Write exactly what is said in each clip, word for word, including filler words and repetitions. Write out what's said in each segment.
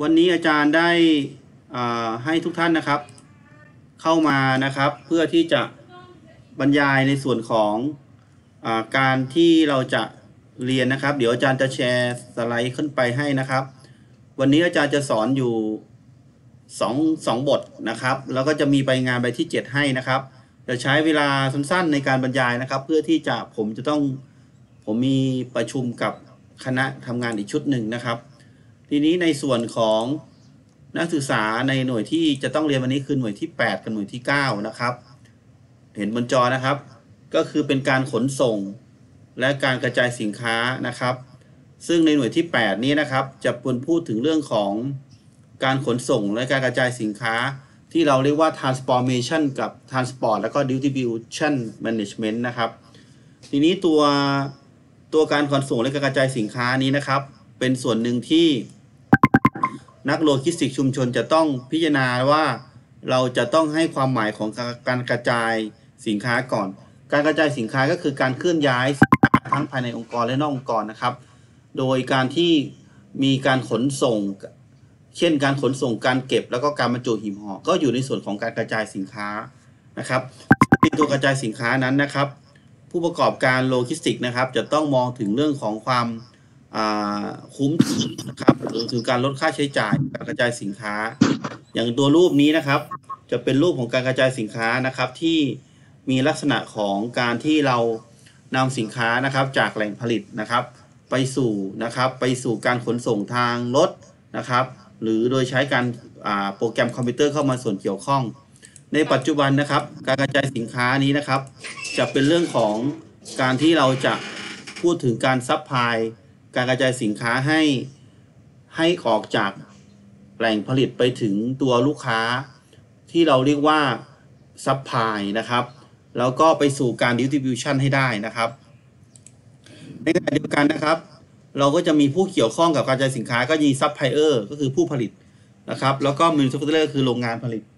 วันนี้อาจารย์ได้ให้ทุกท่านนะครับเข้ามานะครับเพื่อที่จะบรรยายในส่วนของอาการที่เราจะเรียนนะครับเดี๋ยวอาจารย์จะแชร์สไลด์ขึ้นไปให้นะครับวันนี้อาจารย์จะสอนอยู่สองสองบทนะครับแล้วก็จะมีใบงานใบที่เจ็ดให้นะครับจะใช้เวลาสั้นๆในการบรรยายนะครับเพื่อที่จะผมจะต้องผมมีประชุมกับคณะทำงานอีกชุดหนึ่งนะครับทีนี้ในส่วนของนักศึกษาในหน่วยที่จะต้องเรียนวันนี้คือหน่วยที่แปดกับหน่วยที่เก้านะครับเห็นบนจอนะครับก็คือเป็นการขนส่งและการกระจายสินค้านะครับซึ่งในหน่วยที่แปดนี้นะครับจะพูดถึงเรื่องของการขนส่งและการกระจายสินค้าที่เราเรียกว่า transformation กับ transport แล้วก็ distribution management นะครับทีนี้ตัวตัวการขนส่งและการกระจายสินค้านี้นะครับเป็นส่วนหนึ่งที่นักโลจิสติกส์ชุมชนจะต้องพิจารณาว่าเราจะต้องให้ความหมายของการกระจายสินค้าก่อนการกระจายสินค้าก็คือการเคลื่อนย้ายสินค้าทั้งภายในองค์กรและนอกองค์กรนะครับโดยการที่มีการขนส่งเช่นการขนส่งการเก็บแล้วก็การบรรจุหีบห่อก็อยู่ในส่วนของการกระจายสินค้านะครับในตัวกระจายสินค้านั้นนะครับผู้ประกอบการโลจิสติกส์นะครับจะต้องมองถึงเรื่องของความคุ้มนะครับหรือถึงการลดค่าใช้จ่ายการกระจายสินค้าอย่างตัวรูปนี้นะครับจะเป็นรูปของการกระจายสินค้านะครับที่มีลักษณะของการที่เรานำสินค้านะครับจากแหล่งผลิตนะครับไปสู่นะครับไปสู่การขนส่งทางรถนะครับหรือโดยใช้การโปรแกรมคอมพิวเตอร์เข้ามาส่วนเกี่ยวข้องในปัจจุบันนะครับการกระจายสินค้านี้นะครับจะเป็นเรื่องของการที่เราจะพูดถึงการซัพพลายการกระจายสินค้าให้ให้ออกจากแหล่งผลิตไปถึงตัวลูกค้าที่เราเรียกว่าซัพพลายนะครับแล้วก็ไปสู่การดิสทริบิวชันให้ได้นะครับในขณะเดียวกันนะครับเราก็จะมีผู้เกี่ยวข้องกับการกระจายสินค้าก็มีซัพพลายเออร์ก็คือผู้ผลิตนะครับแล้วก็มิลลิเตอร์คือโรงงานผลิต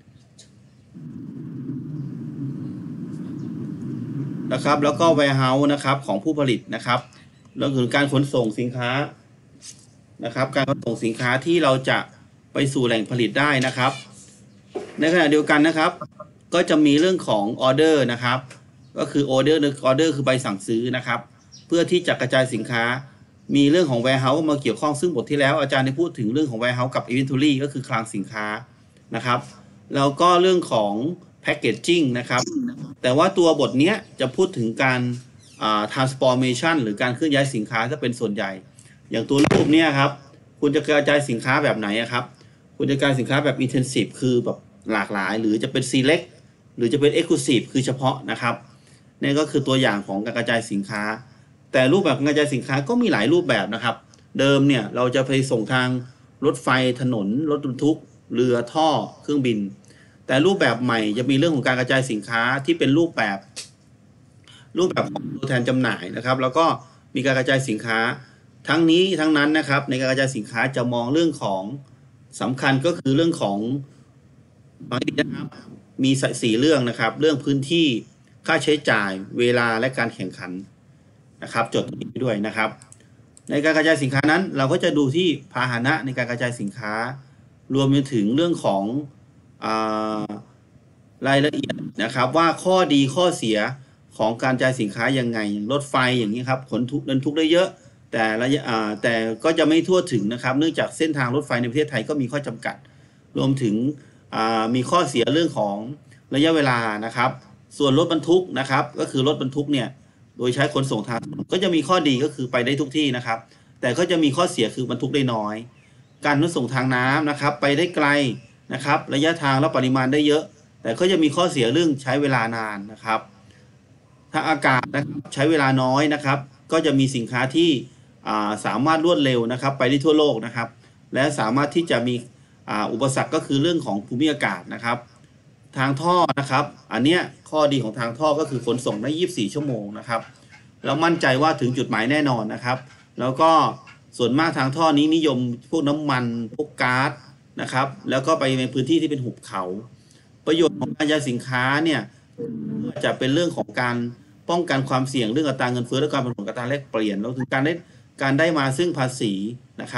นะครับแล้วก็แวร์เฮาส์นะครับของผู้ผลิตนะครับแล้วถึงการขนส่งสินค้านะครับการขนส่งสินค้าที่เราจะไปสู่แหล่งผลิตได้นะครับในขณะเดียวกันนะครับก็จะมีเรื่องของออเดอร์นะครับก็คือออเดอร์ออเดอร์คือใบสั่งซื้อนะครับเพื่อที่จะกระจายสินค้ามีเรื่องของ warehouse มาเกี่ยวข้องซึ่งบทที่แล้วอาจารย์ได้พูดถึงเรื่องของ warehouse กับ inventory ก็คือคลังสินค้านะครับแล้วก็เรื่องของ packaging นะครับแต่ว่าตัวบทนี้จะพูดถึงการtransformation หรือการเคลื่อนย้ายสินค้าจะเป็นส่วนใหญ่อย่างตัวรูปเนี่ยครับคุณจะกระจายสินค้าแบบไหนครับคุณจะกระจายสินค้าแบบ intensive คือแบบหลากหลายหรือจะเป็น select หรือจะเป็น exclusive คือเฉพาะนะครับนี่ก็คือตัวอย่างของการกระจายสินค้าแต่รูปแบบการกระจายสินค้าก็มีหลายรูปแบบนะครับเดิมเนี่ยเราจะไปส่งทางรถไฟถนนรถบรรทุกเรือท่อเครื่องบินแต่รูปแบบใหม่จะมีเรื่องของการกระจายสินค้าที่เป็นรูปแบบรูปแบบของตัวแทนจำหน่ายนะครับแล้วก็มีการกระจายสินค้าทั้งนี้ทั้งนั้นนะครับในการกระจายสินค้าจะมองเรื่องของสำคัญก็คือเรื่องของนะครับมีสี่เรื่องนะครับเรื่องพื้นที่ค่าใช้จ่ายเวลาและการแข่งขันนะครับจดด้วยนะครับในการกระจายสินค้านั้นเราก็จะดูที่พาหนะในการกระจายสินค้ารวมไปถึงเรื่องของรายละเอียดนะครับว่าข้อดีข้อเสียของการกระจายสินค้ายังไงอย่างรถไฟอย่างนี้ครับขนทุกเดินทุกได้เยอะแต่ระยะแต่ก็จะไม่ทั่วถึงนะครับเนื่องจากเส้นทางรถไฟในประเทศไทยก็มีข้อจำกัดรวมถึงมีข้อเสียเรื่องของระยะเวลานะครับส่วนรถบรรทุกนะครับก็คือรถบรรทุกเนี่ยโดยใช้ขนส่งทางก็จะมีข้อดีก็คือไปได้ทุกที่นะครับแต่ก็จะมีข้อเสียคือบรรทุกได้น้อยการขนส่งทางน้ำนะครับไปได้ไกลนะครับระยะทางและปริมาณได้เยอะแต่ก็จะมีข้อเสียเรื่องใช้เวลานานนะครับถ้าอากาศนะครับใช้เวลาน้อยนะครับก็จะมีสินค้าที่สามารถรวดเร็วนะครับไปได้ทั่วโลกนะครับและสามารถที่จะมีอุปสรรคก็คือเรื่องของภูมิอากาศนะครับทางท่อนะครับอันเนี้ยข้อดีของทางท่อก็คือขนส่งได้ยี่สิบสี่ชั่วโมงนะครับแล้วมั่นใจว่าถึงจุดหมายแน่นอนนะครับแล้วก็ส่วนมากทางท่อนี้นิยมพวกน้ำมันพวกก๊าซนะครับแล้วก็ไปในพื้นที่ที่เป็นหุบเขาประโยชน์ของการกระจายสินค้าเนี่ยจะเป็นเรื่องของการป้องกันความเสี่ยงเรื่องอัตราเงินเฟ้อและการผันผวนอัตราแลกเปลี่ยนแล้วถึงการได้การได้มาซึ่งภาษีนะครับ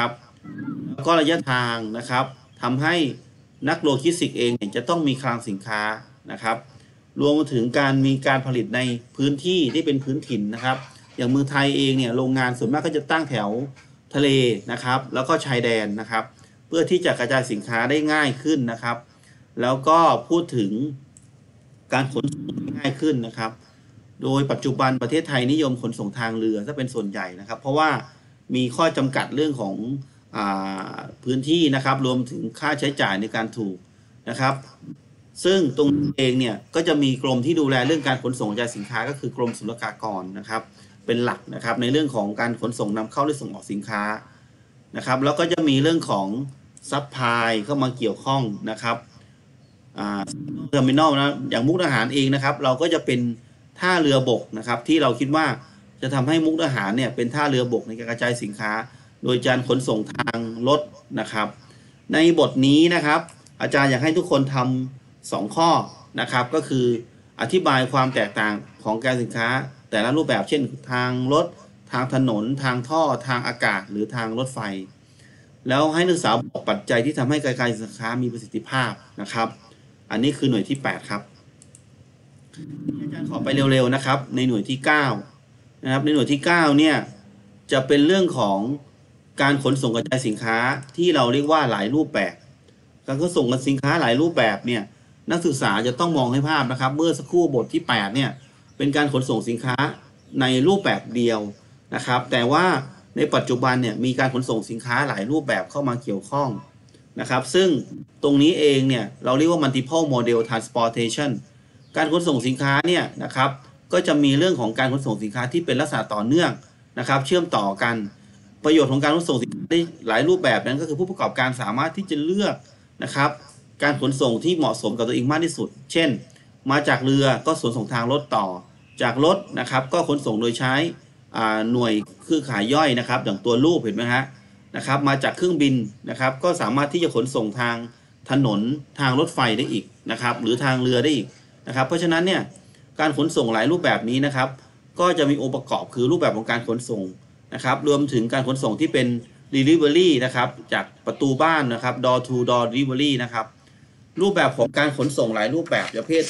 แล้วก็ระยะทางนะครับทำให้นักโลจิสติกส์เองเนี่ยจะต้องมีคลังสินค้านะครับรวมถึงการมีการผลิตในพื้นที่ที่เป็นพื้นถิ่นนะครับอย่างเมืองไทยเองเนี่ยโรงงานส่วนมากก็จะตั้งแถวทะเลนะครับแล้วก็ชายแดนนะครับเพื่อที่จะกระจายสินค้าได้ง่ายขึ้นนะครับแล้วก็พูดถึงการขนส่งง่ายขึ้นนะครับโดยปัจจุบันประเทศไทยนิยมขนส่งทางเรือถ้าเป็นส่วนใหญ่นะครับเพราะว่ามีข้อจำกัดเรื่องของพื้นที่นะครับรวมถึงค่าใช้จ่ายในการถูกนะครับซึ่งตรงเองเนี่ยก็จะมีกรมที่ดูแลเรื่องการขนส่งกระจายสินค้าก็คือกรมศุลกากรนะครับเป็นหลักนะครับในเรื่องของการขนส่งนำเข้าและส่งออกสินค้านะครับแล้วก็จะมีเรื่องของซัพพลายเข้ามาเกี่ยวข้องนะครับเทอร์มินอลนะอย่างมุกดาหารเองนะครับเราก็จะเป็นท่าเรือบกนะครับที่เราคิดว่าจะทำให้มุกดาหารเนี่ยเป็นท่าเรือบกในการกระจายสินค้าโดยการขนส่งทางรถนะครับในบทนี้นะครับอาจารย์อยากให้ทุกคนทำสองข้อนะครับก็คืออธิบายความแตกต่างของการสินค้าแต่ละรูปแบบเช่นทางรถทางถนนทางท่อทางอากาศหรือทางรถไฟแล้วให้นักศึกษาบอกปัจจัยที่ทำให้การกระจายสินค้ามีประสิทธิภาพนะครับอันนี้คือหน่วยที่แปดครับอาจารย์ขอไปเร็วๆนะครับในหน่วยที่เก้านะครับในหน่วยที่เก้าเนี่ยจะเป็นเรื่องของการขนส่งกระจายสินค้าที่เราเรียกว่าหลายรูปแบบการขนส่งสินค้าหลายรูปแบบเนี่ยนักศึกษาจะต้องมองให้ภาพนะครับเมื่อสักครู่บทที่แปดเนี่ยเป็นการขนส่งสินค้าในรูปแบบเดียวนะครับแต่ว่าในปัจจุบันเนี่ยมีการขนส่งสินค้าหลายรูปแบบเข้ามาเกี่ยวข้องนะครับซึ่งตรงนี้เองเนี่ยเราเรียกว่า multiple model transportation การขนส่งสินค้าเนี่ยนะครับก็จะมีเรื่องของการขนส่งสินค้าที่เป็นลักษณะต่อเนื่องนะครับเชื่อมต่อกันประโยชน์ของการขนส่งสินค้าได้หลายรูปแบบนั้นก็คือผู้ประกอบการสามารถที่จะเลือกนะครับการขนส่งที่เหมาะสมกับตัวเองมากที่สุดเช่นมาจากเรือก็ขนส่งทางรถต่อจากรถนะครับก็ขนส่งโดยใช้หน่วยเครือข่ายย่อยนะครับอย่างตัวรูปเห็นไหมฮะนะครับมาจากเครื่องบินนะครับก็สามารถที่จะขนส่งทางถนนทางรถไฟได้อีกนะครับหรือทางเรือได้อีกนะครับเพราะฉะนั้นเนี่ยการขนส่งหลายรูปแบบนี้นะครับก็จะมีองค์ประกอบคือรูปแบบของการขนส่งนะครับรวมถึงการขนส่งที่เป็น delivery นะครับจากประตูบ้านนะครับ door to door delivery นะครับรูปแบบของการขนส่งหลายรูปแบบประเภท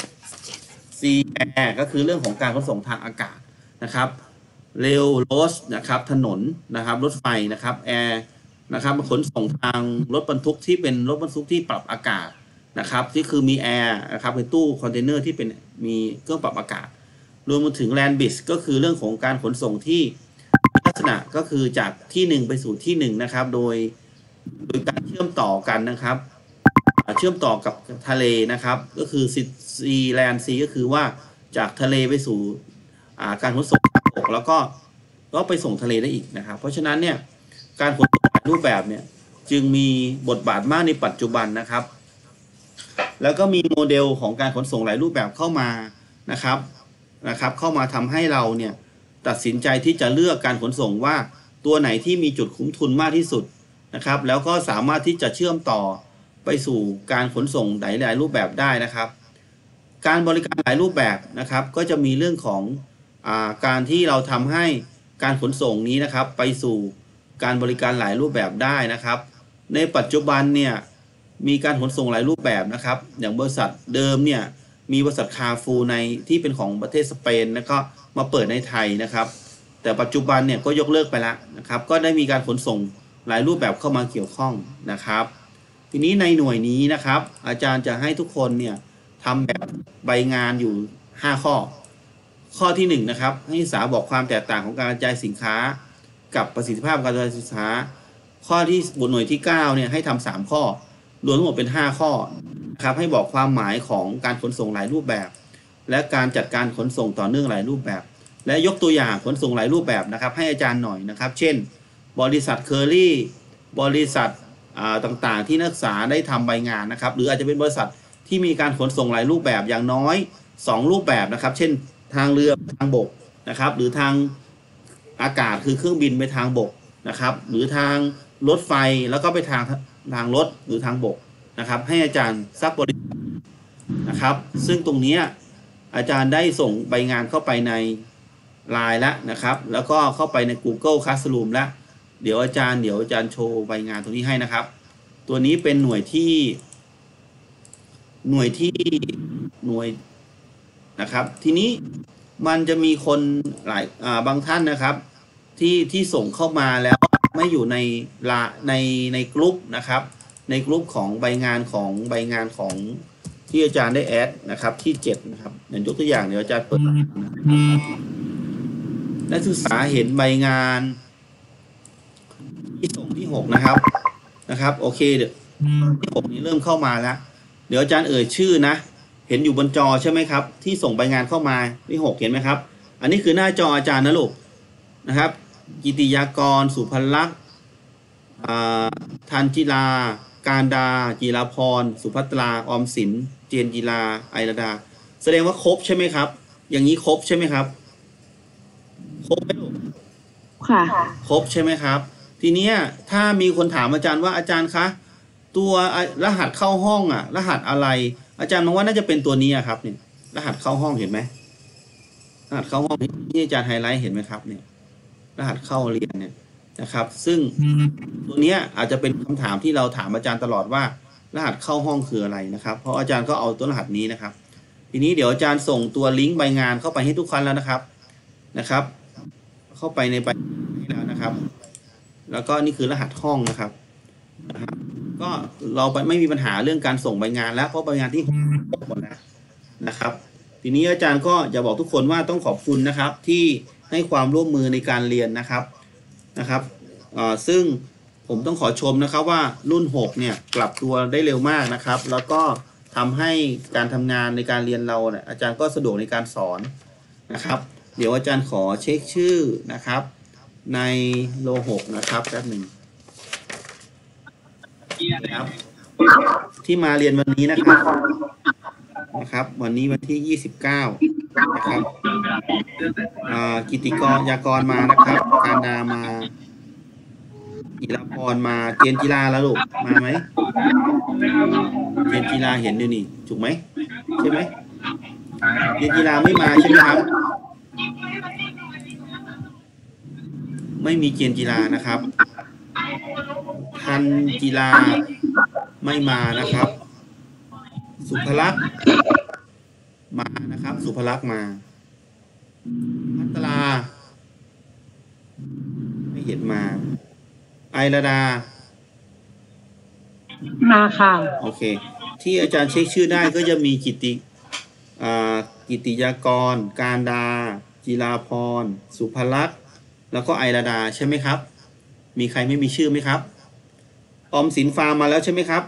sea air ก็คือเรื่องของการขนส่งทางอากาศนะครับเรลโรดนะครับถนนนะครับรถไฟนะครับแอร์นะครับขนส่งทางรถบรรทุกที่เป็นรถบรรทุกที่ปรับอากาศนะครับที่คือมีแอร์นะครับเป็นตู้คอนเทนเนอร์ที่เป็นมีเครื่องปรับอากาศรวมถึงแลนด์บิสก็คือเรื่องของการขนส่งที่ลักษณะก็คือจากที่หนึ่งไปสู่ที่หนึ่งนะครับโดยโดยการเชื่อมต่อกันนะครับเชื่อมต่อกับทะเลนะครับก็คือซีแลนด์ซีก็คือว่าจากทะเลไปสู่การขนส่งแล้วก็ก็ไปส่งทะเลได้อีกนะครับเพราะฉะนั้นเนี่ยการขนส่งรูปแบบเนี่ยจึงมีบทบาทมากในปัจจุบันนะครับแล้วก็มีโมเดลของการขนส่งหลายรูปแบบเข้ามานะครับนะครับเข้ามาทำให้เราเนี่ยตัดสินใจที่จะเลือกการขนส่งว่าตัวไหนที่มีจุดคุ้มทุนมากที่สุดนะครับแล้วก็สามารถที่จะเชื่อมต่อไปสู่การขนส่งหลายหลายรูปแบบได้นะครับการบริการหลายรูปแบบนะครับก็จะมีเรื่องของการที่เราทำให้การขนส่งนี้นะครับไปสู่การบริการหลายรูปแบบได้นะครับในปัจจุบันเนี่ยมีการขนส่งหลายรูปแบบนะครับอย่างบริษัทเดิมเนี่ยมีบริษัทคาฟูในที่เป็นของประเทศสเปนแล้วก็มาเปิดในไทยนะครับแต่ปัจจุบันเนี่ยก็ยกเลิกไปแล้วนะครับก็ได้มีการขนส่งหลายรูปแบบเข้ามาเกี่ยวข้องนะครับทีนี้ในหน่วยนี้นะครับอาจารย์จะให้ทุกคนเนี่ยทำแบบใบงานอยู่ห้าข้อข้อที่หนึ่งนะครับให้ศึกษาบอกความแตกต่างของการกระจายสินค้ากับประสิทธิภาพการกระจายสินค้าข้อที่บทหน่วยที่เก้าเนี่ยให้ทำสามข้อรวมทั้งหมดเป็นห้าข้อนะครับให้บอกความหมายของการขนส่งหลายรูปแบบและการจัดการขนส่งต่อเนื่องหลายรูปแบบและยกตัวอย่างขนส่งหลายรูปแบบนะครับให้อาจารย์หน่อยนะครับเช่นบริษัทเคอรี่บริษัทต่างๆที่นักศึกษาได้ทำใบงานนะครับหรืออาจจะเป็นบริษัทที่มีการขนส่งหลายรูปแบบอย่างน้อยสองรูปแบบนะครับเช่นทางเรือทางบกนะครับหรือทางอากาศคือเครื่องบินไปทางบกนะครับหรือทางรถไฟแล้วก็ไปทางทางรถหรือทางบกนะครับให้อาจารย์ซักบริการนะครับซึ่งตรงนี้อาจารย์ได้ส่งใบงานเข้าไปในไลน์แล้วนะครับแล้วก็เข้าไปใน Google Classroom แล้วเดี๋ยวอาจารย์เดี๋ยวอาจารย์โชว์ใบงานตรงนี้ให้นะครับ ตัวนี้เป็นหน่วยที่ หน่วยที่หน่วยนะครับ ทีนี้มันจะมีคนหลายอ่าบางท่านนะครับ ที่ที่ส่งเข้ามาแล้วไม่อยู่ในละในในกลุ่มนะครับ ในกลุ่มของใบงานของใบงานของที่อาจารย์ได้แอดนะครับ ที่เจ็ดนะครับอย่างยกตัวอย่างเดี๋ยวอาจารย์เปิดนักศึกษาเห็นใบงานที่ส่งที่หกนะครับนะครับโอเคเดี๋ยวที่หกนี้เริ่มเข้ามาแล้วเดี๋ยวอาจารย์เอ่ยชื่อนะเห็นอยู่บนจอใช่ไหมครับที่ส่งใบงานเข้ามาที่หกเห็นไหมครับอันนี้คือหน้าจออาจารย์นะลูกนะครับกิติยากรสุพรรณลักษณ์ทันจิลาการดาจีราพรสุภัตราออมสินเจนจีลาไอราดาแสดงว่าครบใช่ไหมครับอย่างนี้ครบใช่ไหมครับครบไหมลูกค่ะครบใช่ไหมครับทีเนี้ยถ้ามีคนถามอาจารย์ว่าอาจารย์คะตัวรหัสเข้าห้องอ่ะรหัสอะไรอาจารย์มองว่าน่าจะเป็นตัวนี้ครับเนี่ยรหัสเข้าห้องเห็นไหมรหัสเข้าห้องที่อาจารย์ไฮไลท์เห็นไหมครับเนี่ยรหัสเข้าเรียนเนี่ยนะครับซึ่งตัวนี้อาจจะเป็นคำถามที่เราถามอาจารย์ตลอดว่ารหัสเข้าห้องคืออะไรนะครับเพราะอาจารย์ก็เอาตัวรหัสนี้นะครับทีนี้เดี๋ยวอาจารย์ส่งตัวลิงก์ใบงานเข้าไปให้ทุกคนแล้วนะครับนะครับเข้าไปในใบนี้แล้วนะครับแล้วก็นี่คือรหัสห้องนะครับก็เราไม่มีปัญหาเรื่องการส่งใบงานแล้วเพราะใบงานที่หมดแล้วนะครับทีนี้อาจารย์ก็จะบอกทุกคนว่าต้องขอบคุณนะครับที่ให้ความร่วมมือในการเรียนนะครับนะครับซึ่งผมต้องขอชมนะครับว่ารุ่นหกเนี่ยกลับตัวได้เร็วมากนะครับแล้วก็ทำให้การทำงานในการเรียนเราเนี่ยอาจารย์ก็สะดวกในการสอนนะครับเดี๋ยวอาจารย์ขอเช็คชื่อนะครับในโลหกนะครับแป๊บหนึ่งนะครับที่มาเรียนวันนี้นะครับนะครับวันนี้วันที่ยี่สิบเก้านะครับกิติกรยากรมานะครับการดามากีฬาพรมาเจนกีฬาแล้วลูกมาไหมเจนกีฬาเห็นอยู่นี่ถูกไหมใช่ไหมเจนกีฬาไม่มาใช่ไหมครับไม่มีเจนกีฬานะครับทันกีฬาไม่มานะครับสุภลักษณ์มานะครับสุภลักษณ์มาพัตราไม่เห็นมาไอราดามาค่ะโอเคที่อาจารย์เช็คชื่อได้ก็จะมีกิติอ่ากิติยากรการดาจีราพรสุภลักษณ์แล้วก็ไอราดาใช่ไหมครับมีใครไม่มีชื่อไหมครับออมสินฟาร์มมาแล้วใช่ไหมครับ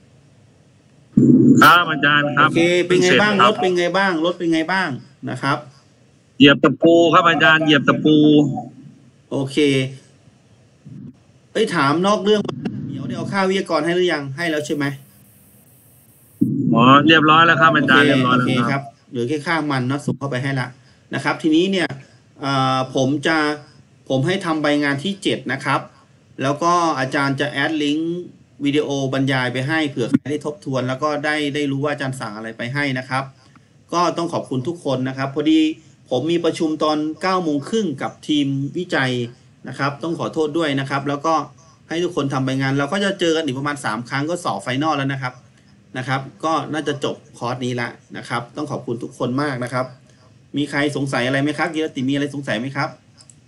ครับอาจารย์ครับโอเคเป็นไงบ้างรถเป็นไงบ้างรถเป็นไงบ้างนะครับเหยียบตะปูครับอาจารย์เหยียบตะปูโอเคเอ้ยถามนอกเรื่องเดี๋ยวได้เอาค่าวิทยากรให้หรือยังให้แล้วใช่ไหมอ๋อเรียบร้อยแล้วครับอาจารย์เรียบร้อยแล้วครับเหลือแค่ค่ามันนะส่งเข้าไปให้ละนะครับทีนี้เนี่ยผมจะผมให้ทำใบงานที่เจ็ดนะครับแล้วก็อาจารย์จะแอดลิงก์วิดีโอบรรยายไปให้เผื่อใครได้ทบทวนแล้วก็ได้ได้รู้ว่าอาจารย์สั่งอะไรไปให้นะครับก็ต้องขอบคุณทุกคนนะครับพอดีผมมีประชุมตอนเก้าโมงครึ่งกับทีมวิจัยนะครับต้องขอโทษด้วยนะครับแล้วก็ให้ทุกคนทำใบงานเราก็จะเจอกันอีกประมาณสามครั้งก็สอบไฟนอลแล้วนะครับนะครับก็น่าจะจบคอร์สนี้ละนะครับต้องขอบคุณทุกคนมากนะครับมีใครสงสัยอะไรไหมครับกิรติมีอะไรสงสัยไหมครับ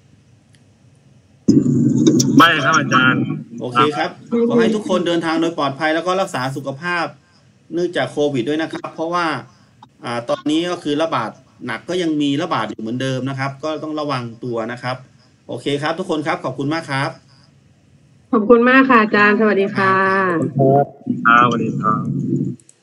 ไม่ครับอาจารย์โอเคครับขอให้ทุกคนเดินทางโดยปลอดภัยแล้วก็รักษาสุขภาพเนื่องจากโควิดด้วยนะครับเพราะว่าอ่าตอนนี้ก็คือระบาดหนักก็ยังมีระบาดอยู่เหมือนเดิมนะครับก็ต้องระวังตัวนะครับโอเคครับทุกคนครับขอบคุณมากครับขอบคุณมากค่ะอาจารย์สวัสดีค่ะครับสวัสดีครับ